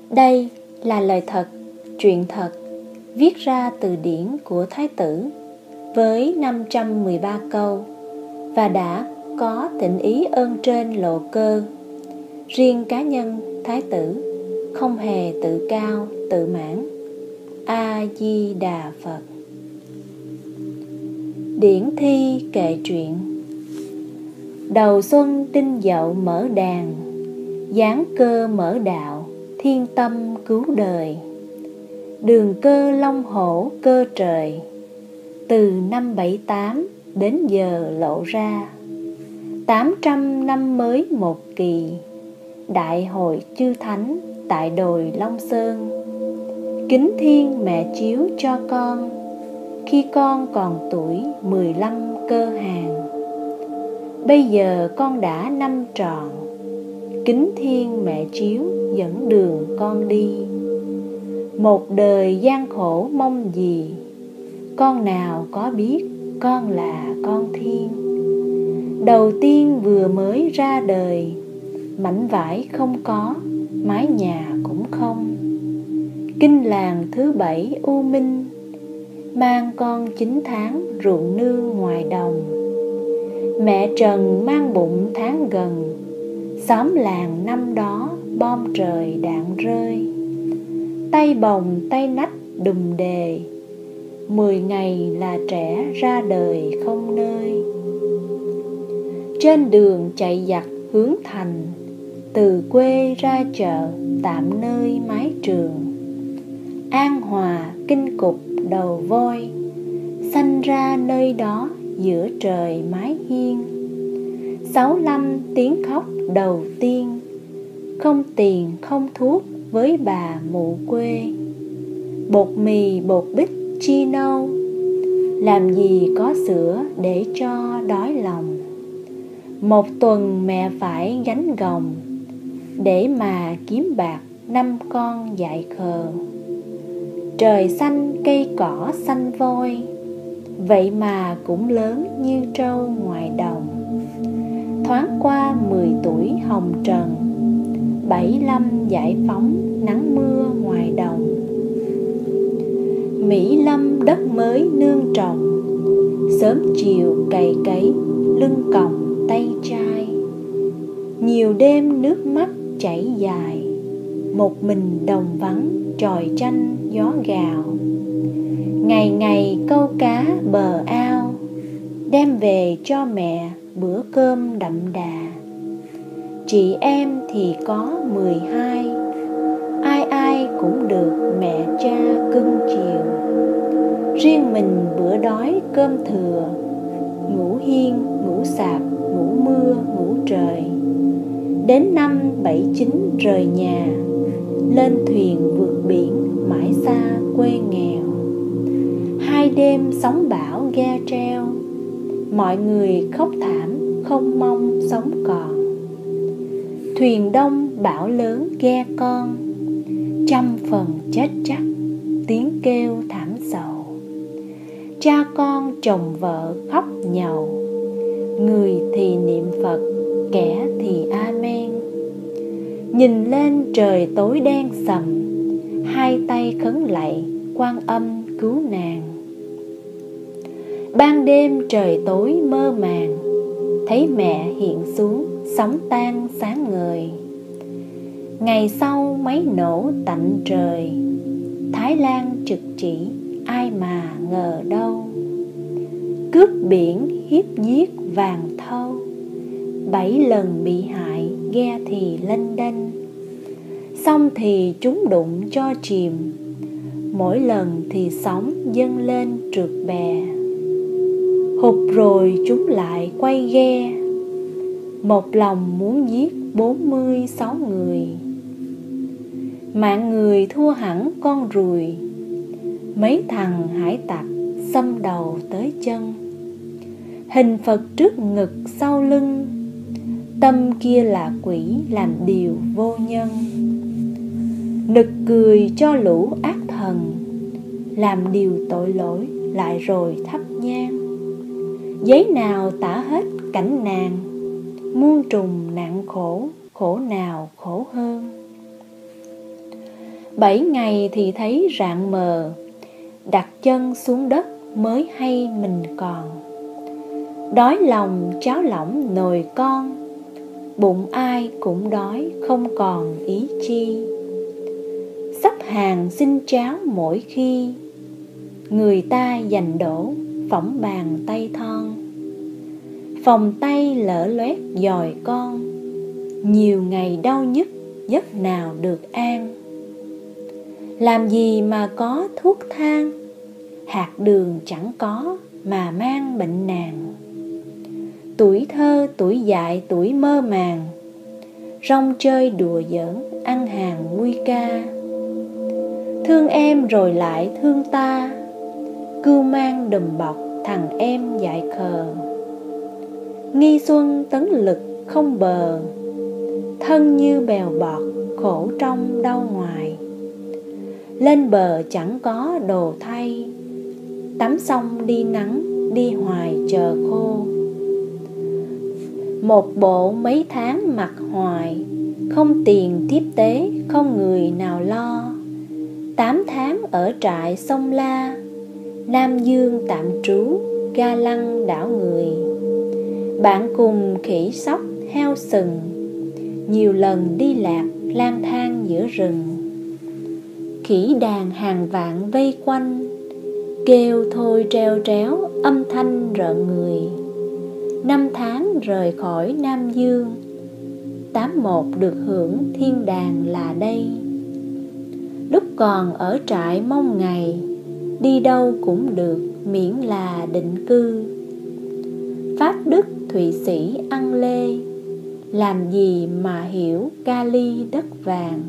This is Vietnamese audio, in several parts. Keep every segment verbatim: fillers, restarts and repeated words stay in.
Đây là lời thật, truyện thật, viết ra từ điển của Thái tử với năm trăm mười ba câu và đã có tịnh ý ơn trên lộ cơ. Riêng cá nhân Thái tử không hề tự cao, tự mãn. A-di-đà Phật. Điển thi kệ truyện. Đầu xuân đinh dậu mở đàn, giáng cơ mở đạo, thiên tâm cứu đời. Đường cơ long hổ cơ trời, từ năm bảy tám đến giờ lộ ra. Tám trăm năm mới một kỳ, đại hội chư thánh tại đồi Long Sơn. Kính thiên mẹ chiếu cho con, khi con còn tuổi mười lăm cơ hàng. Bây giờ con đã năm tròn, kính thiên mẹ chiếu dẫn đường con đi. Một đời gian khổ mong gì, con nào có biết con là con thiên. Đầu tiên vừa mới ra đời, mảnh vải không có, mái nhà cũng không. Kinh làng thứ bảy u minh, mang con chín tháng ruộng nương ngoài đồng. Mẹ Trần mang bụng tháng gần, xóm làng năm đó bom trời đạn rơi. Tay bồng tay nách đùm đề, mười ngày là trẻ ra đời không nơi. Trên đường chạy giặc hướng thành, từ quê ra chợ tạm nơi mái trường. An Hòa kinh cục đầu voi, sanh ra nơi đó giữa trời mái hiên. Sáu năm tiếng khóc đầu tiên, không tiền không thuốc với bà mụ quê. Bột mì bột bít chi nâu, làm gì có sữa để cho đói lòng. Một tuần mẹ phải gánh gồng, để mà kiếm bạc năm con dại khờ. Trời xanh cây cỏ xanh vôi, vậy mà cũng lớn như trâu ngoài đồng. Thoáng qua mười tuổi hồng trần, bảy lăm giải phóng nắng mưa ngoài đồng. Mỹ Lâm đất mới nương trồng, sớm chiều cày cấy lưng còng tay trai. Nhiều đêm nước mắt chảy dài, một mình đồng vắng chòi chanh gió gào. Ngày ngày câu cá bờ ao, đem về cho mẹ bữa cơm đậm đà. Chị em thì có mười hai, ai ai cũng được mẹ cha cưng chiều. Riêng mình bữa đói cơm thừa, ngủ hiên ngủ sạp ngủ mưa ngủ trời. Đến năm bảy chín rời nhà, lên thuyền vượt biển mãi xa quê nghèo. Hai đêm sóng bão ghe treo, mọi người khóc thảm không mong sống còn. Thuyền đông bão lớn ghe con, trăm phần chết chắc tiếng kêu thảm sầu. Cha con chồng vợ khóc nhàu, người thì niệm Phật, kẻ thì amen. Nhìn lên trời tối đen sầm, hai tay khấn lạy Quan Âm cứu nàng. Ban đêm trời tối mơ màng, thấy mẹ hiện xuống sóng tan sáng ngời. Ngày sau máy nổ tạnh trời, Thái Lan trực chỉ ai mà ngờ đâu. Cướp biển hiếp giết vàng thâu, bảy lần bị hại ghe thì lênh đênh. Xong thì chúng đụng cho chìm, mỗi lần thì sóng dâng lên trượt bè. Hụt rồi chúng lại quay ghe, một lòng muốn giết bốn mươi sáu người. Mạng người thua hẳn con ruồi, mấy thằng hải tặc xâm đầu tới chân. Hình Phật trước ngực sau lưng, tâm kia là quỷ làm điều vô nhân. Nực cười cho lũ ác thần, làm điều tội lỗi lại rồi thắp nhang. Giấy nào tả hết cảnh nàng, muôn trùng nạn khổ, khổ nào khổ hơn. Bảy ngày thì thấy rạng mờ, đặt chân xuống đất mới hay mình còn. Đói lòng cháo lỏng nồi con, bụng ai cũng đói không còn ý chi. Sắp hàng xin cháo mỗi khi, người ta giành đổ phỏng bàn tay thon. Phòng tay lỡ loét dòi con, nhiều ngày đau nhức giấc nào được an. Làm gì mà có thuốc thang, hạt đường chẳng có mà mang bệnh nàng. Tuổi thơ tuổi dại tuổi mơ màng, rong chơi đùa giỡn ăn hàng nguy ca. Thương em rồi lại thương ta, cưu mang đùm bọc thằng em dại khờ. Nghi xuân tấn lực không bờ, thân như bèo bọt khổ trong đau ngoài. Lên bờ chẳng có đồ thay, tắm xong đi nắng đi hoài chờ khô. Một bộ mấy tháng mặc hoài, không tiền tiếp tế không người nào lo. Tám tháng ở trại sông La, Nam Dương tạm trú ga lăng đảo người. Bạn cùng khỉ sóc heo sừng, nhiều lần đi lạc lang thang giữa rừng. Khỉ đàn hàng vạn vây quanh, kêu thôi treo tréo âm thanh rợn người. Năm tháng rời khỏi Nam Dương, tám một được hưởng thiên đàng là đây. Lúc còn ở trại mong ngày, đi đâu cũng được miễn là định cư. Pháp Đức Thụy Sĩ ăn lê, làm gì mà hiểu Cali đất vàng.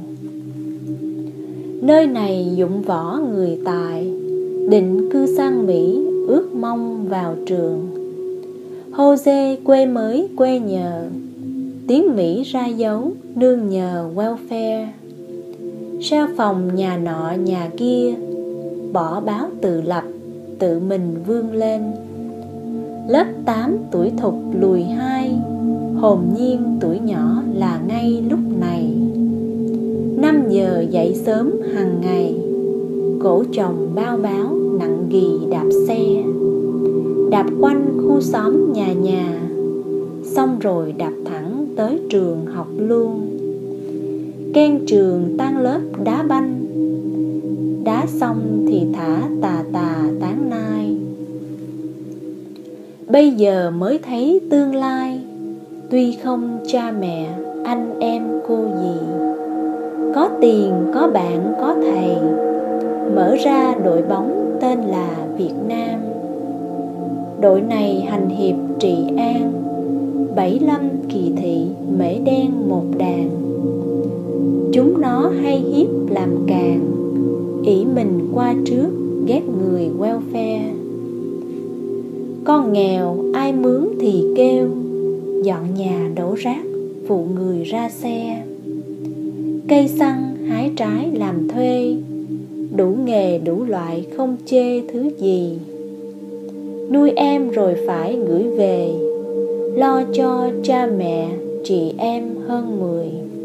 Nơi này dụng võ người tài, định cư sang Mỹ ước mong vào trường. Jose quê mới quê nhờ, tiếng Mỹ ra dấu nương nhờ welfare. Sao phòng nhà nọ nhà kia, bỏ báo tự lập tự mình vươn lên. Lớp tám tuổi thục lùi hai, hồn nhiên tuổi nhỏ là ngay lúc này. Năm giờ dậy sớm hàng ngày, cổ chồng bao báo nặng ghì đạp xe. Đạp quanh khu xóm nhà nhà, xong rồi đạp thẳng tới trường học luôn. Ken trường tan lớp đá banh, đá xong thì thả tà tà tán nai. Bây giờ mới thấy tương lai, tuy không cha mẹ, anh em cô dì. Có tiền, có bạn, có thầy, mở ra đội bóng tên là Việt Nam. Đội này hành hiệp trị an, bảy lâm kỳ thị mễ đen một đàn. Chúng nó hay hiếp làm càng, ỷ mình qua trước ghét người welfare. Con nghèo ai mướn thì kêu, dọn nhà đổ rác phụ người ra xe. Cây xăng hái trái làm thuê, đủ nghề đủ loại không chê thứ gì. Nuôi em rồi phải gửi về, lo cho cha mẹ chị em hơn mười.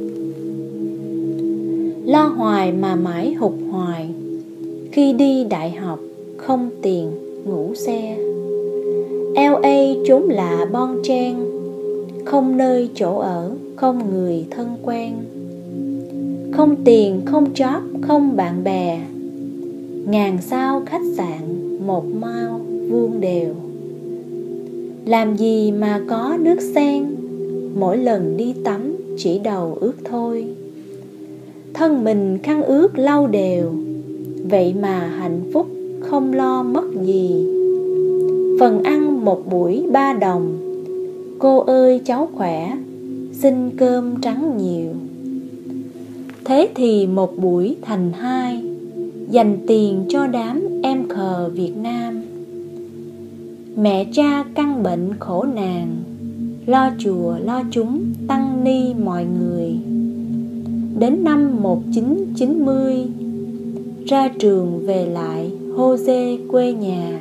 Lo hoài mà mãi hụt hoài, khi đi đại học không tiền ngủ xe. lờ a chốn lạ bon chen, không nơi chỗ ở, không người thân quen. Không tiền, không job, không bạn bè, ngàn sao khách sạn một mao vuông đều. Làm gì mà có nước sen, mỗi lần đi tắm chỉ đầu ướt thôi. Thân mình khăn ướt lau đều, vậy mà hạnh phúc không lo mất gì. Phần ăn một buổi ba đồng, cô ơi cháu khỏe, xin cơm trắng nhiều. Thế thì một buổi thành hai, dành tiền cho đám em khờ Việt Nam. Mẹ cha căn bệnh khổ nàng, lo chùa lo chúng tăng ni mọi người. Đến năm một nghìn chín trăm chín mươi, ra trường về lại Jose quê nhà.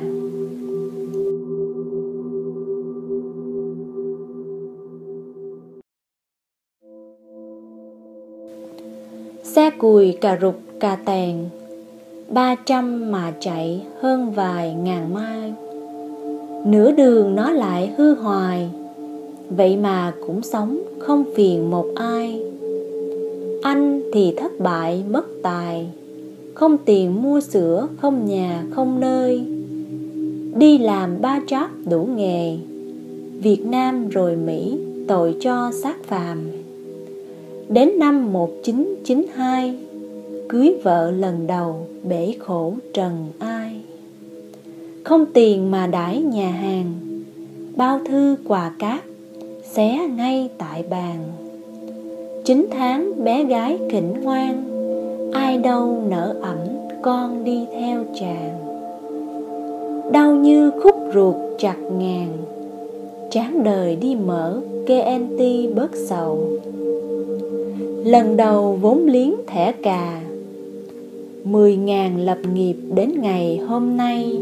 Xe cùi cà rục cà tèn, ba trăm mà chạy hơn vài ngàn mai. Nửa đường nó lại hư hoài, vậy mà cũng sống không phiền một ai. Anh thì thất bại mất tài, không tiền mua sữa, không nhà, không nơi. Đi làm ba job đủ nghề, Việt Nam rồi Mỹ tội cho xác phàm. Đến năm một nghìn chín trăm chín mươi hai, cưới vợ lần đầu bể khổ trần ai. Không tiền mà đãi nhà hàng, bao thư quà cáp xé ngay tại bàn. Chín tháng bé gái khỉnh ngoan, ai đâu nỡ ẵm con đi theo chàng. Đau như khúc ruột chặt ngàn, chán đời đi mở kê en tê bớt sầu. Lần đầu vốn liếng thẻ cà, mười ngàn lập nghiệp đến ngày hôm nay.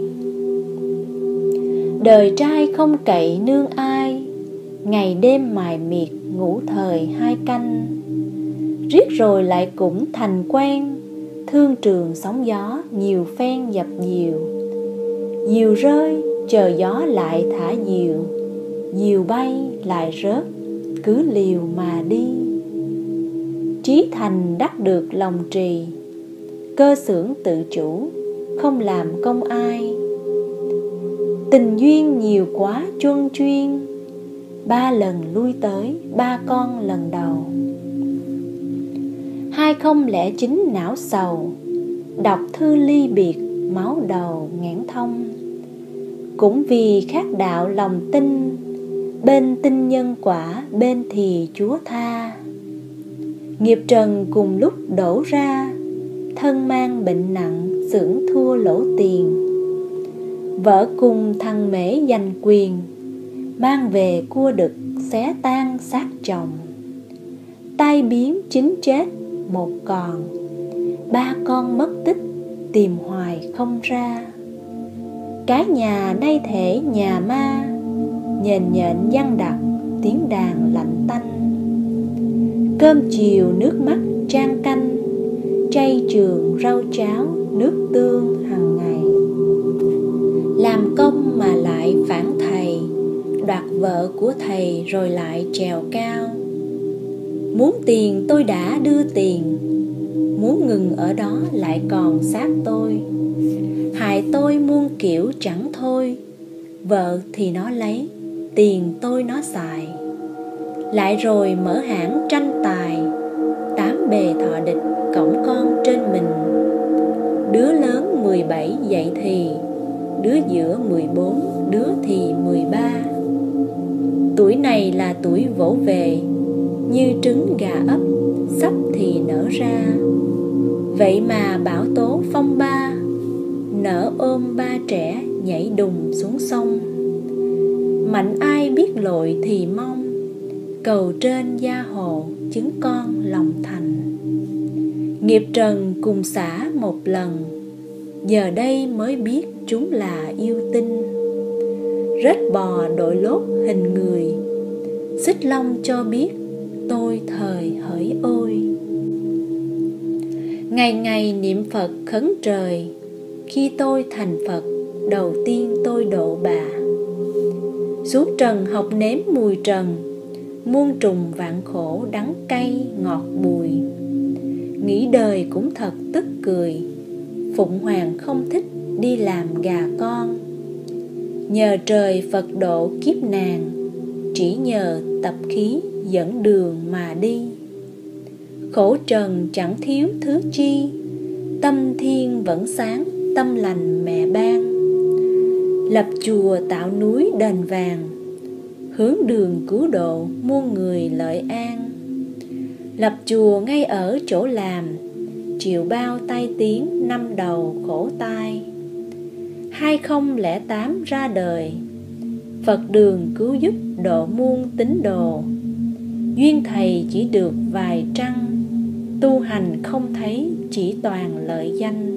Đời trai không cậy nương ai, ngày đêm mài miệt ngủ thời hai canh. Riết rồi lại cũng thành quen, thương trường sóng gió nhiều phen dập dìu. Diều rơi chờ gió lại thả diều, diều bay lại rớt cứ liều mà đi. Trí thành đắc được lòng trì, cơ xưởng tự chủ không làm công ai. Tình duyên nhiều quá chuân chuyên, ba lần lui tới ba con lần đầu. Hai không lẻ chín não sầu, đọc thư ly biệt máu đầu nghẽn thông. Cũng vì khác đạo lòng tin, bên tin nhân quả bên thì Chúa tha. Nghiệp trần cùng lúc đổ ra, thân mang bệnh nặng xưởng thua lỗ tiền. Vợ cùng thằng mễ giành quyền, mang về cua đực xé tan xác chồng. Tai biến chín chết một còn, ba con mất tích tìm hoài không ra. Cái nhà nay thể nhà ma, nhện nhện văng đặt tiếng đàn lạnh tanh. Cơm chiều nước mắt trang canh, chay trường rau cháo nước tương hằng ngày. Làm công mà lại phản thầy, đoạt vợ của thầy rồi lại trèo cao. Muốn tiền tôi đã đưa tiền, muốn ngừng ở đó lại còn sát tôi. Hại tôi muôn kiểu chẳng thôi, vợ thì nó lấy, tiền tôi nó xài. Lại rồi mở hãng tranh tài, tám bề thọ địch cõng con trên mình. Đứa lớn mười bảy dậy thì, đứa giữa mười bốn, đứa thì mười ba. Tuổi này là tuổi vỗ về, như trứng gà ấp, sắp thì nở ra. Vậy mà bão tố phong ba, nở ôm ba trẻ nhảy đùng xuống sông. Mạnh ai biết lội thì mong, cầu trên gia hồ chứng con lòng thành. Nghiệp trần cùng xả một lần, giờ đây mới biết chúng là yêu tinh. Rết bò đội lốt hình người, xích long cho biết tôi thời hỡi ôi. Ngày ngày niệm Phật khấn trời, khi tôi thành Phật đầu tiên tôi độ bà. Suốt trần học nếm mùi trần, muôn trùng vạn khổ đắng cay ngọt bùi. Nghĩ đời cũng thật tức cười, Phụng Hoàng không thích đi làm gà con. Nhờ trời Phật độ kiếp nàng, chỉ nhờ tập khí dẫn đường mà đi. Khổ trần chẳng thiếu thứ chi, tâm thiên vẫn sáng tâm lành mẹ ban. Lập chùa tạo núi đền vàng, hướng đường cứu độ muôn người lợi an. Lập chùa ngay ở chỗ làm, chịu bao tai tiếng năm đầu khổ tai. Hai không lẻ tám ra đời, Phật đường cứu giúp độ muôn tín đồ. Duyên thầy chỉ được vài trăng, tu hành không thấy chỉ toàn lợi danh.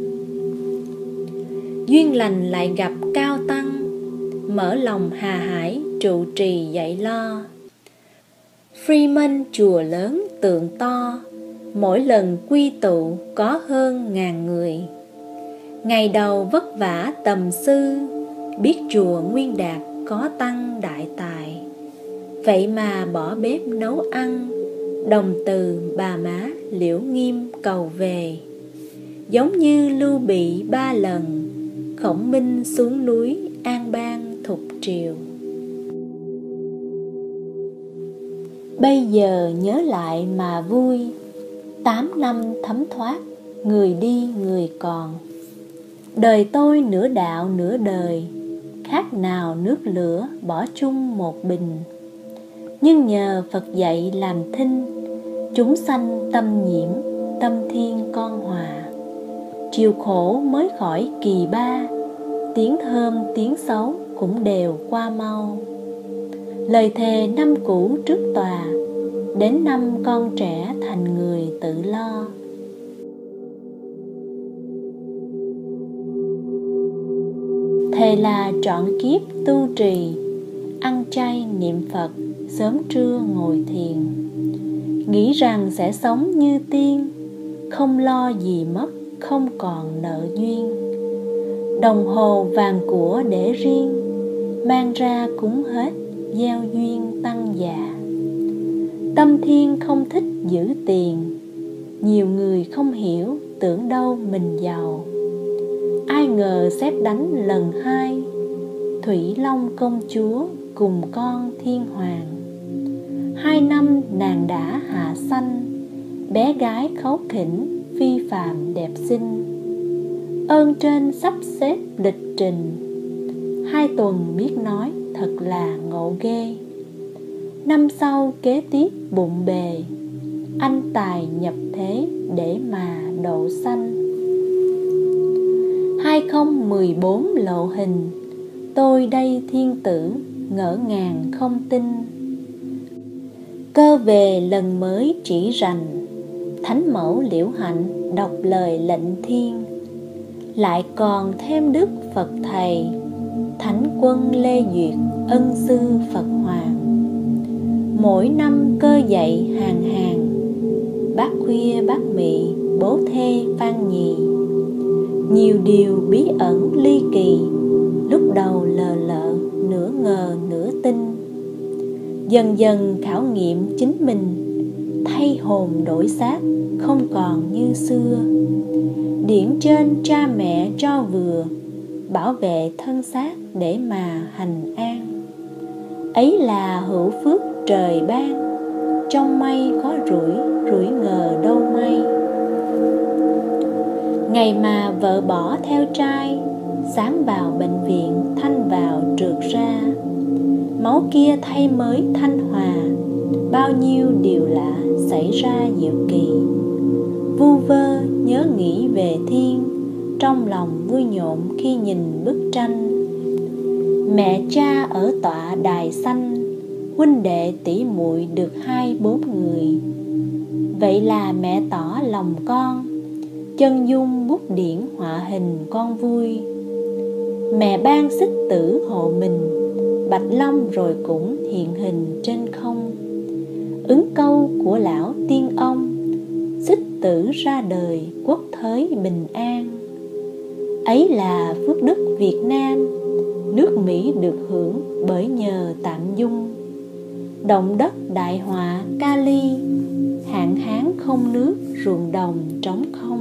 Duyên lành lại gặp cao tăng, mở lòng hà hải trụ trì dạy lo. Freeman chùa lớn tượng to, mỗi lần quy tụ có hơn ngàn người. Ngày đầu vất vả tầm sư, biết chùa Nguyên Đạt có tăng đại tài. Vậy mà bỏ bếp nấu ăn, đồng từ bà má Liễu Nghiêm cầu về. Giống như Lưu Bị ba lần, Khổng Minh xuống núi an bang thục triều. Bây giờ nhớ lại mà vui, tám năm thấm thoát, người đi người còn. Đời tôi nửa đạo nửa đời, khác nào nước lửa bỏ chung một bình. Nhưng nhờ Phật dạy làm thinh, chúng sanh tâm nhiễm, tâm thiên con hòa. Chiều khổ mới khỏi kỳ ba, tiếng thơm tiếng xấu cũng đều qua mau. Lời thề năm cũ trước tòa, đến năm con trẻ thành người tự lo. Thề là trọn kiếp tu trì, ăn chay niệm Phật, sớm trưa ngồi thiền. Nghĩ rằng sẽ sống như tiên, không lo gì mất, không còn nợ duyên. Đồng hồ vàng của để riêng, mang ra cúng hết, gieo duyên tăng già. Tâm thiên không thích giữ tiền, nhiều người không hiểu, tưởng đâu mình giàu. Ai ngờ sét đánh lần hai, Thủy Long công chúa cùng con thiên hoàng. Hai năm nàng đã hạ sanh, bé gái kháu khỉnh, phi phàm đẹp xinh. Ơn trên sắp xếp lịch trình, hai tuần biết nói thật là ngộ ghê. Năm sau kế tiếp bụng bề, anh tài nhập thế để mà độ sanh. Hai không một bốn lộ hình, tôi đây thiên tử ngỡ ngàng không tin. Cơ về lần mới chỉ rành, thánh mẫu Liễu Hạnh đọc lời lệnh thiên. Lại còn thêm đức Phật thầy, thánh quân Lê Duyệt ân sư Phật Hoàng. Mỗi năm cơ dạy hàng hàng, bác khuya bác mị bố thê Phan Nhì. Nhiều điều bí ẩn ly kỳ, lúc đầu lờ lợ nửa ngờ nửa tin. Dần dần khảo nghiệm chính mình, thay hồn đổi xác không còn như xưa. Điển trên cha mẹ cho vừa, bảo vệ thân xác để mà hành an. Ấy là hữu phước trời ban, trong mây có rủi, rủi ngờ đâu may. Ngày mà vợ bỏ theo trai, sáng vào bệnh viện, thanh vào trượt ra. Máu kia thay mới thanh hòa, bao nhiêu điều lạ xảy ra diệu kỳ. Vu vơ nhớ nghĩ về thiên, trong lòng vui nhộn khi nhìn bức tranh. Mẹ cha ở tọa đài xanh, huynh đệ tỷ muội được hai bốn người. Vậy là mẹ tỏ lòng con, chân dung bút điển họa hình con vui. Mẹ ban xích tử hộ mình, bạch long rồi cũng hiện hình trên không. Ứng câu của lão tiên ông, xích tử ra đời quốc thới bình an. Ấy là phước đức Việt Nam, nước Mỹ được hưởng bởi nhờ Tạm Dung. Động đất đại họa Cali, hạn hán không nước, ruộng đồng trống không.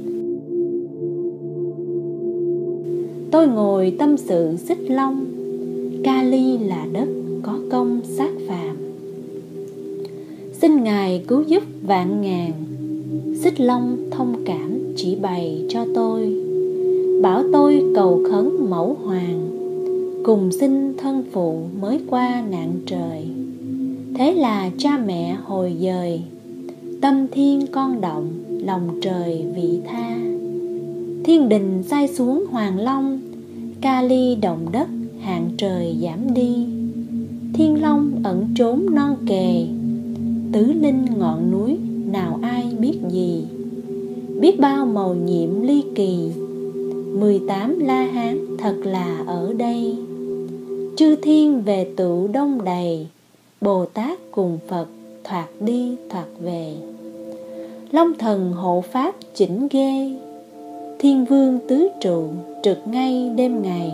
Tôi ngồi tâm sự Xích Long, Cali là đất có công sát phàm. Xin Ngài cứu giúp vạn ngàn, Xích Long thông cảm chỉ bày cho tôi. Bảo tôi cầu khấn mẫu hoàng, cùng xin thân phụ mới qua nạn trời. Thế là cha mẹ hồi dời, tâm thiên con động, lòng trời vị tha. Thiên đình sai xuống Hoàng Long, Cali động đất hạn trời giảm đi. Thiên Long ẩn trốn non kề, tứ linh ngọn núi nào ai biết gì. Biết bao mầu nhiệm ly kỳ, mười tám La Hán thật là ở đây. Chư thiên về tựu đông đầy, Bồ Tát cùng Phật thoạt đi thoạt về. Long thần hộ pháp chỉnh ghê, thiên vương tứ trụ trực ngay đêm ngày.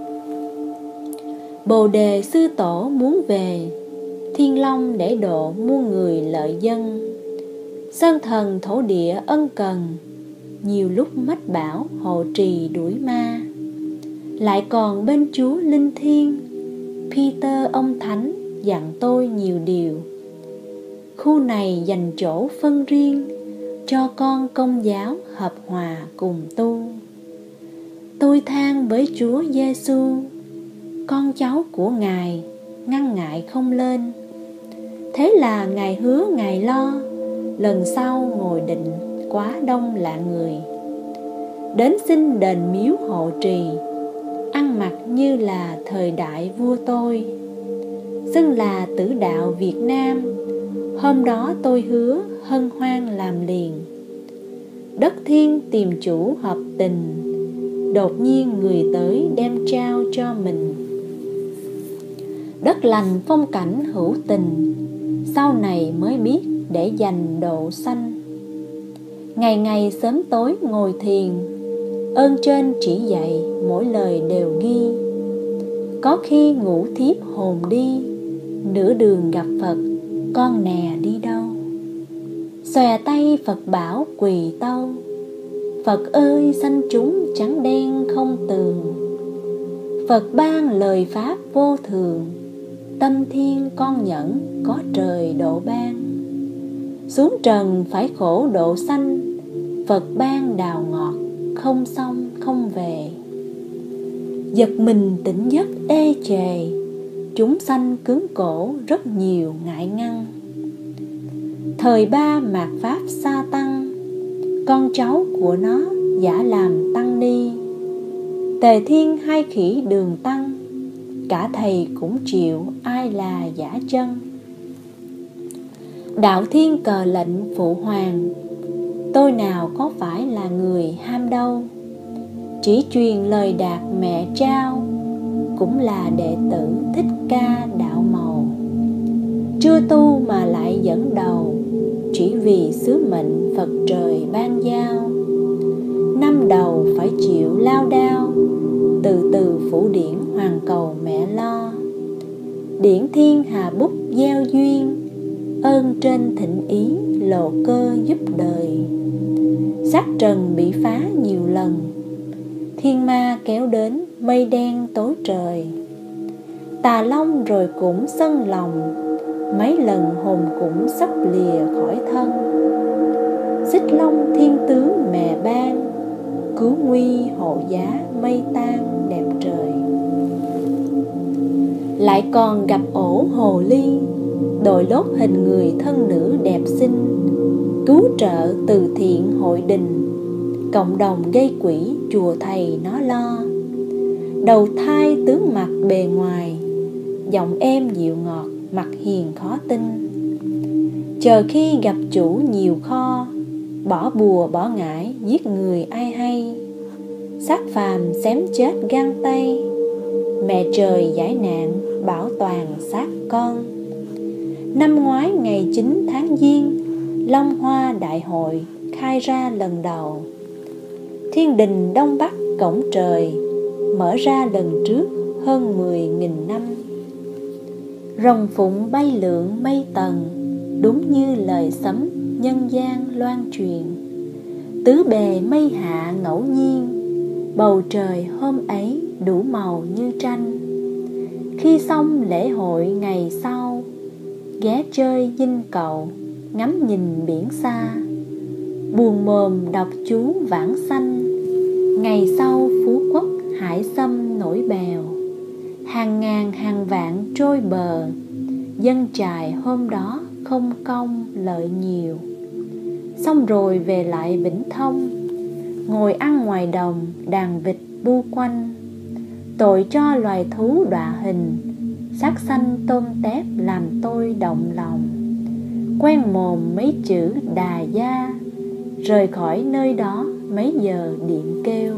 Bồ đề sư tổ muốn về, thiên long để độ muôn người lợi dân. Sơn thần thổ địa ân cần, nhiều lúc mách bảo hộ trì đuổi ma. Lại còn bên Chúa linh thiêng, Peter ông thánh dặn tôi nhiều điều. Khu này dành chỗ phân riêng, cho con công giáo hợp hòa cùng tu. Tôi than với Chúa Giêsu, con cháu của Ngài ngăn ngại không lên. Thế là Ngài hứa Ngài lo, lần sau ngồi định quá đông lạ người. Đến xin đền miếu hộ trì, ăn mặc như là thời đại vua tôi. Xưng là tử đạo Việt Nam, hôm đó tôi hứa hân hoan làm liền. Đất thiên tìm chủ hợp tình, đột nhiên người tới đem trao cho mình. Đất lành phong cảnh hữu tình, sau này mới biết để dành độ sanh. Ngày ngày sớm tối ngồi thiền, ơn trên chỉ dạy mỗi lời đều ghi. Có khi ngủ thiếp hồn đi, nửa đường gặp Phật, con nè đi đâu. Xòe tay Phật bảo quỳ tâu, Phật ơi sanh chúng trắng đen không tường. Phật ban lời pháp vô thường, tâm thiên con nhẫn có trời độ ban. Xuống trần phải khổ độ sanh, Phật ban đào ngọt không xong không về. Giật mình tỉnh giấc ê chề, chúng sanh cứng cổ rất nhiều ngại ngăn. Thời ba mạt pháp sa tăng, con cháu của nó giả làm tăng ni. Tề thiên hay khỉ đường tăng, cả thầy cũng chịu ai là giả chân. Đạo thiên cờ lệnh phụ hoàng, tôi nào có phải là người ham đâu. Chỉ truyền lời đạt mẹ trao, cũng là đệ tử Thích Ca đạo màu. Chưa tu mà lại dẫn đầu, chỉ vì sứ mệnh Phật trời ban giao. Năm đầu phải chịu lao đao, từ từ phủ điển hoàn cầu mẹ lo. Điển thiên hà bút gieo duyên, ơn trên thịnh ý lộ cơ giúp đời. Xác trần bị phá nhiều lần, thiên ma kéo đến mây đen tối trời. Tà long rồi cũng sân lòng, mấy lần hồn cũng sắp lìa khỏi thân. Xích long thiên tướng mẹ ban, cứu nguy hộ giá mây tan đẹp trời. Lại còn gặp ổ hồ ly, đội lốt hình người thân nữ đẹp xinh. Cứu trợ từ thiện hội đình, cộng đồng gây quỹ chùa thầy nó lo. Đầu thai tướng mặt bề ngoài, giọng êm dịu ngọt mặt hiền khó tin. Chờ khi gặp chủ nhiều kho, bỏ bùa bỏ ngải giết người ai hay. Xác phàm xém chết gang tay, mẹ trời giải nạn bảo toàn xác con. Năm ngoái ngày chín tháng Giêng, Long Hoa đại hội khai ra lần đầu. Thiên đình Đông Bắc cổng trời, mở ra lần trước hơn mười nghìn năm. Rồng phụng bay lượn mây tầng, đúng như lời sấm nhân gian loan truyền. Tứ bề mây hạ ngẫu nhiên, bầu trời hôm ấy đủ màu như tranh. Khi xong lễ hội ngày sau, ghé chơi dinh cầu, ngắm nhìn biển xa. Buồn mồm đọc chú vãng sanh, ngày sau phú quốc hải xâm nổi bèo. Hàng ngàn hàng vạn trôi bờ, dân trài hôm đó không công lợi nhiều. Xong rồi về lại Vĩnh Thông, ngồi ăn ngoài đồng đàn vịt bu quanh. Tội cho loài thú đọa hình, xác xanh tôm tép làm tôi động lòng. Quen mồm mấy chữ đà gia, rời khỏi nơi đó mấy giờ điện kêu.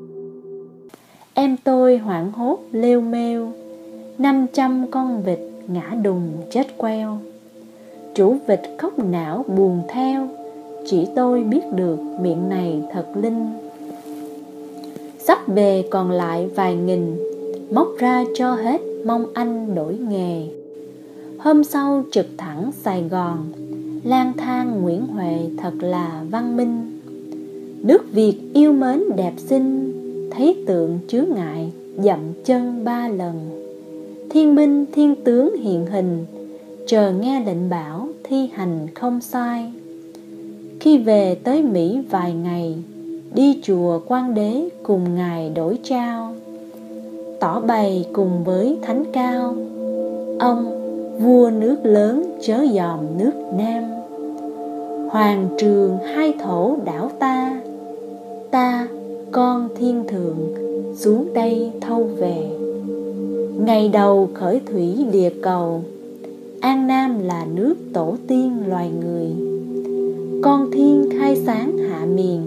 Em tôi hoảng hốt lêu mêu, năm trăm con vịt ngã đùng chết queo. Chủ vịt khóc não buồn theo, chỉ tôi biết được miệng này thật linh. Sắp về còn lại vài nghìn, móc ra cho hết mong anh đổi nghề. Hôm sau trực thẳng Sài Gòn, lang thang Nguyễn Huệ thật là văn minh. Nước Việt yêu mến đẹp xinh, thấy tượng chướng ngại dậm chân ba lần. Thiên binh thiên tướng hiện hình, chờ nghe lệnh bảo thi hành không sai. Khi về tới Mỹ vài ngày, đi chùa Quan Đế cùng ngài đổi trao. Tỏ bày cùng với thánh cao, ông vua nước lớn chớ dòm nước Nam. Hoàng trường hai thổ đảo ta, ta con thiên thượng xuống đây thâu về. Ngày đầu khởi thủy địa cầu, An Nam là nước tổ tiên loài người. Con thiên khai sáng hạ miền,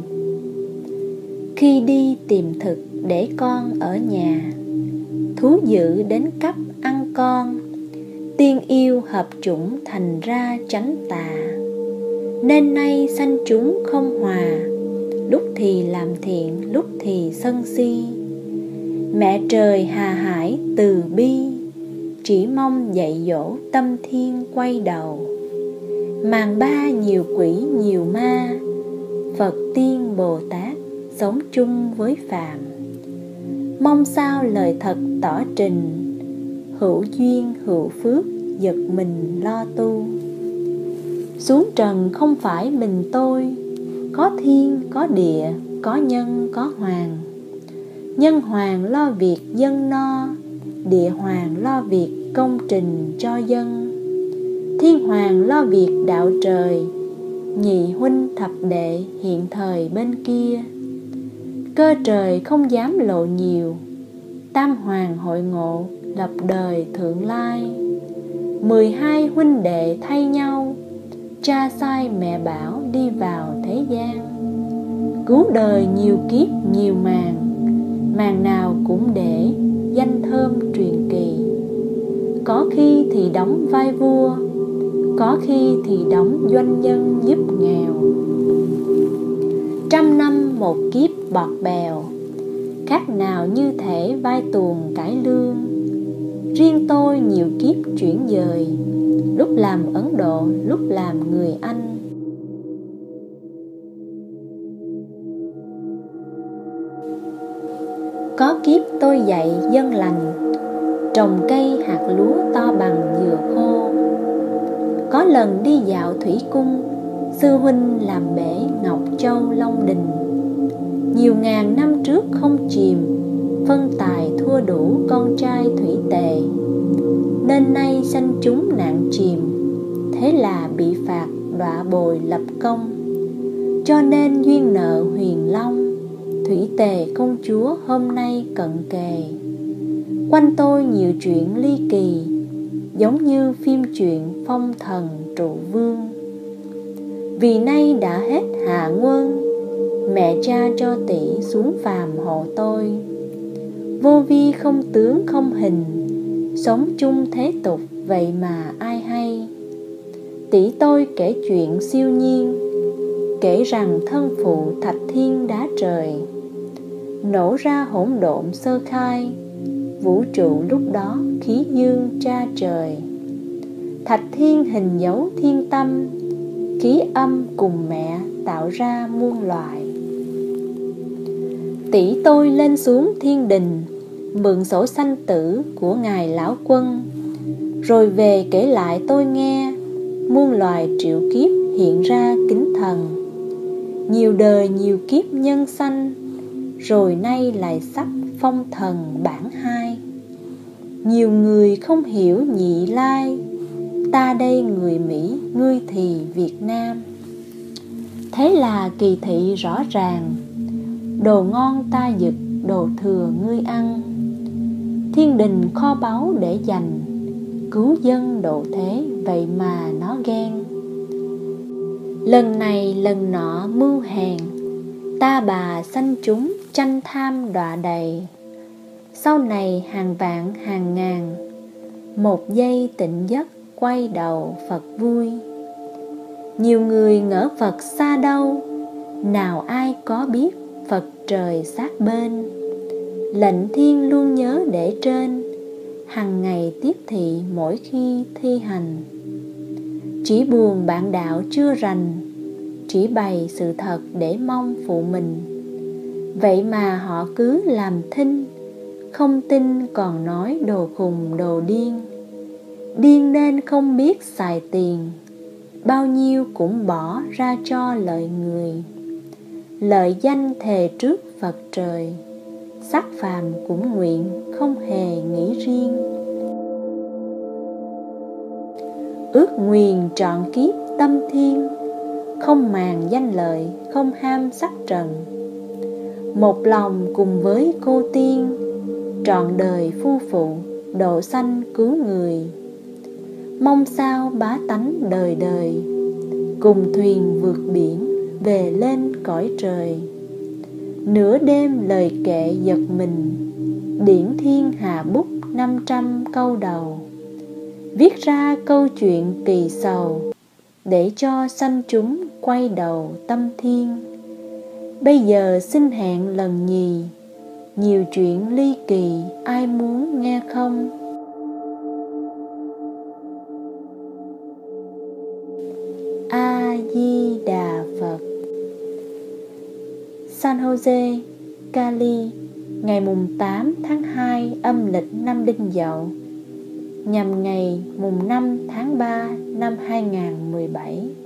khi đi tìm thực để con ở nhà. Thú dữ đến cấp ăn con, tiên yêu hợp chủng thành ra tránh tà. Nên nay sanh chúng không hòa, lúc thì làm thiện lúc thì sân si. Mẹ trời hà hải từ bi, chỉ mong dạy dỗ tâm thiên quay đầu. Màn ba nhiều quỷ nhiều ma, Phật tiên Bồ Tát sống chung với phàm. Mong sao lời thật tỏ trình, hữu duyên hữu phước giật mình lo tu. Xuống trần không phải mình tôi, có thiên có địa, có nhân có hoàng. Nhân hoàng lo việc dân no, địa hoàng lo việc công trình cho dân. Thiên hoàng lo việc đạo trời, nhị huynh thập đệ hiện thời bên kia. Cơ trời không dám lộ nhiều, tam hoàng hội ngộ lập đời thượng lai. Mười hai huynh đệ thay nhau, cha sai mẹ bảo đi vào thế gian. Cứu đời nhiều kiếp nhiều màn, màn nào cũng để danh thơm truyền kỳ. Có khi thì đóng vai vua, có khi thì đóng doanh nhân giúp nghèo. Trăm năm một kiếp bọt bèo, khác nào như thể vai tuồng cải lương. Riêng tôi nhiều kiếp chuyển dời, lúc làm Ấn Độ, lúc làm người Anh. Có kiếp tôi dạy dân lành, trồng cây hạt lúa to bằng dừa khô. Có lần đi dạo thủy cung, sư huynh làm bể Ngọc Châu Long Đình. Nhiều ngàn năm trước không chìm, phân tài thua đủ con trai thủy tề. Nên nay sanh chúng nạn chìm, thế là bị phạt đọa bồi lập công. Cho nên duyên nợ huyền long, thủy tề công chúa hôm nay cận kề. Quanh tôi nhiều chuyện ly kỳ, giống như phim truyện phong thần trụ vương. Vì nay đã hết hạ quân, mẹ cha cho tỷ xuống phàm hộ tôi. Vô vi không tướng không hình, sống chung thế tục vậy mà ai hay. Tỷ tôi kể chuyện siêu nhiên, kể rằng thân phụ thạch thiên đá trời. Nổ ra hỗn độn sơ khai, vũ trụ lúc đó khí dương tra trời. Thạch thiên hình dấu thiên tâm, khí âm cùng mẹ tạo ra muôn loài. Tỷ tôi lên xuống thiên đình, mượn sổ sanh tử của ngài lão quân. Rồi về kể lại tôi nghe, muôn loài triệu kiếp hiện ra kính thần. Nhiều đời nhiều kiếp nhân sanh, rồi nay lại sắp phong thần bản hai. Nhiều người không hiểu nhị lai, ta đây người Mỹ, ngươi thì Việt Nam. Thế là kỳ thị rõ ràng, đồ ngon ta giật, đồ thừa ngươi ăn. Thiên đình kho báu để dành, cứu dân độ thế vậy mà nó ghen. Lần này lần nọ mưu hèn, ta bà sanh chúng tranh tham đọa đầy. Sau này hàng vạn hàng ngàn, một giây tỉnh giấc quay đầu Phật vui. Nhiều người ngỡ Phật xa đâu, nào ai có biết Phật trời sát bên. Lệnh thiên luôn nhớ để trên, hằng ngày tiếp thị mỗi khi thi hành. Chỉ buồn bạn đạo chưa rành, chỉ bày sự thật để mong phụ mình. Vậy mà họ cứ làm thinh, không tin còn nói đồ khùng đồ điên. Điên nên không biết xài tiền, bao nhiêu cũng bỏ ra cho lợi người. Lợi danh thề trước Phật trời, sắc phàm cũng nguyện không hề nghĩ riêng. Ước nguyền trọn kiếp tâm thiên, không màng danh lợi, không ham sắc trần. Một lòng cùng với cô tiên, trọn đời phu phụ, độ sanh cứu người. Mong sao bá tánh đời đời, cùng thuyền vượt biển, về lên cõi trời. Nửa đêm lời kệ giật mình, điển thiên hà bút năm trăm câu đầu. Viết ra câu chuyện kỳ sầu, để cho sanh chúng quay đầu tâm thiên. Bây giờ xin hẹn lần nhì, nhiều chuyện ly kỳ ai muốn nghe không? A Di Đà Phật. San Jose, Cali, ngày mùng tám tháng hai âm lịch năm Đinh Dậu, nhằm ngày mùng năm tháng ba năm hai nghìn không trăm mười bảy.